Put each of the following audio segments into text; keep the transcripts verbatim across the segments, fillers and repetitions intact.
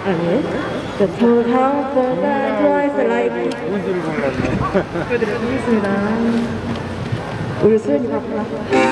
아니, 저 다음번간 트와이스 라이브 문제를 몰랐네. 보여드리도록 하겠습니다. 우리 수연이 바쁘다.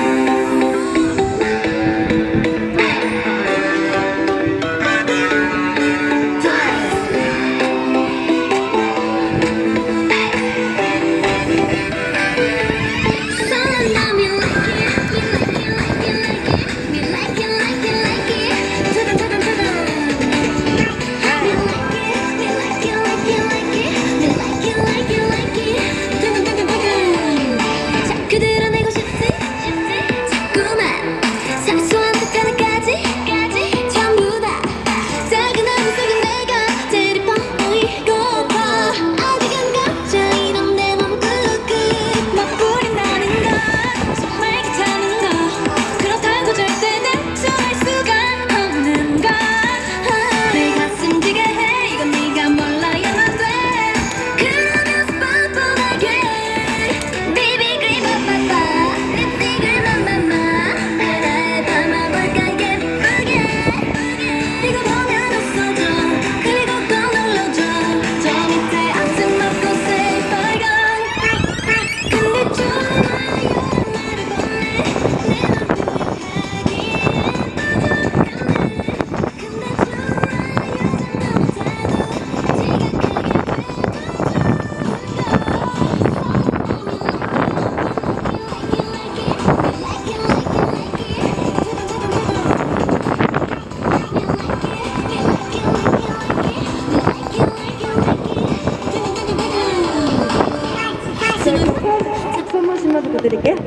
선물 신나서 드릴게요.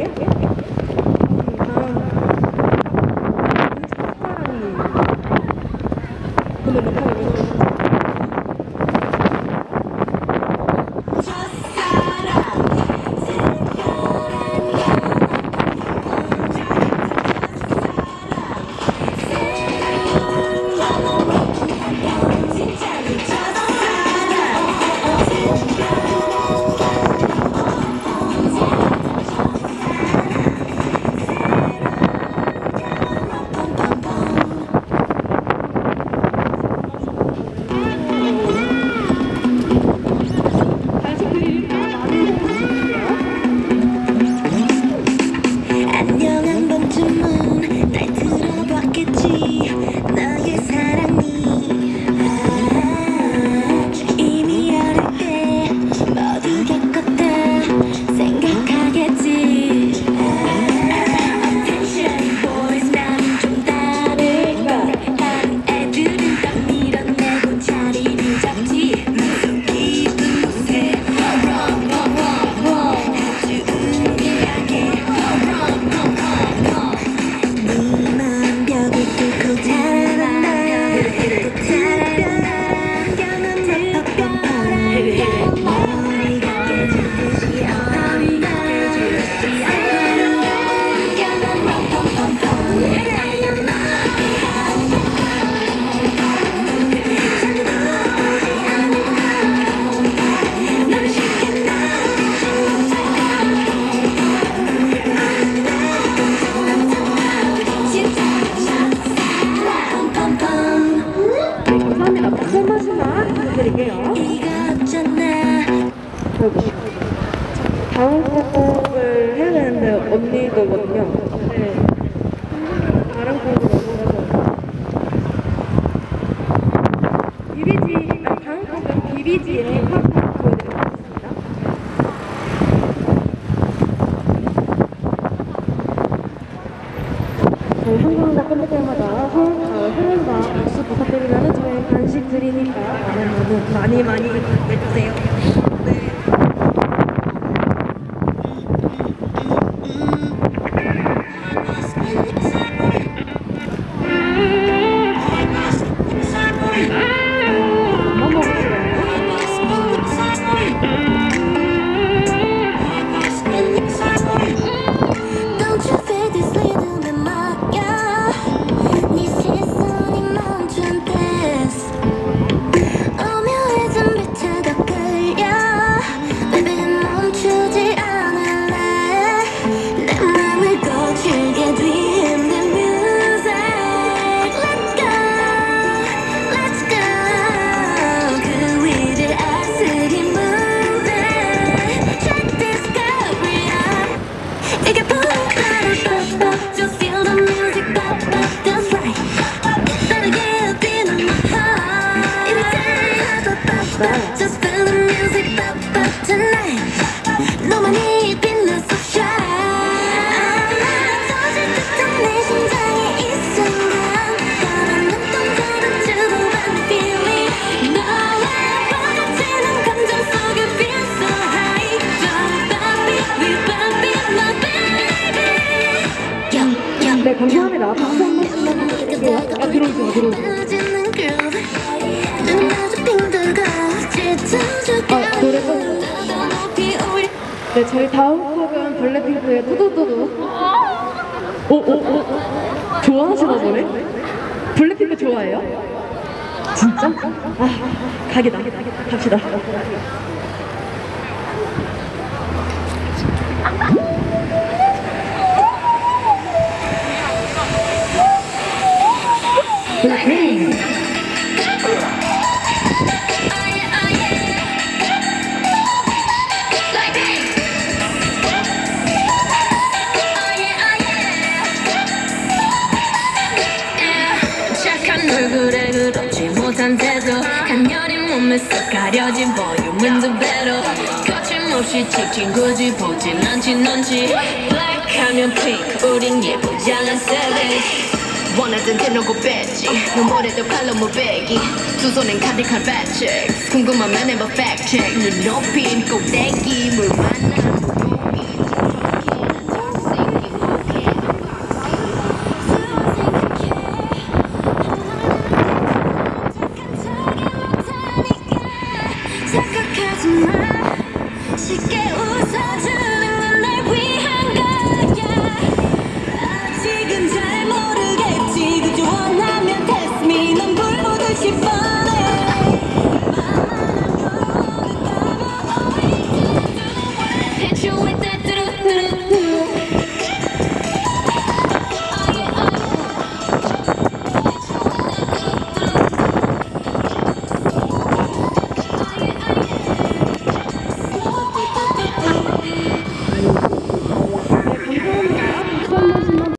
다음 곡을 해야 되는데 언니거든요. 네. 다른 곡으로 넘어가서 비비지, 아니 다음 곡은 비비지의 팝팝 보여드리겠습니다. 저희 한국문화 끝날 때마다 후원과 박수 부탁드리면 저희 간식 드리니까 많은 많이 많이 해주세요. 네. 오묘해진 빛에 더 끌려 Just feel the music pop up tonight. 너만이 빛나서 shine. 터질 듯한 내 심장의 이 순간 바람 눈동자로 주고받는 feeling. 너와 빠져지는 감정 속에 feel so high. Don't stop it, we bump it, my baby. Yo, yo, 네, 감사합니다. 박수 한 번씩만 부탁드릴게요. 아, 들어오세요, 들어오세요. 빠지는 groove. 눈 마주 빙돌고 짙어져가. 아, 노래 끝. 네, 저희 다음 곡은 블랙핑크의 두두두두. 오, 오, 오. 좋아하시나 보네? 블랙핑크 좋아해요? 진짜? 아, 각이다. 갑시다. 블랙핑크. 얼굴에 그렇지 못한 태도 간녀린 몸에서 가려진 볼륨은 두 배로 거침없이 찍힌 굳이 보진 않지 넌지 블랙하면 핑크 우린 예쁘장한 savage 원하던 대놓고 뺐지 눈물에도 칼로 무배기 두 손엔 카디칼 배치 궁금하면 해봐 fact check 눈높인 꼭대기 물 만나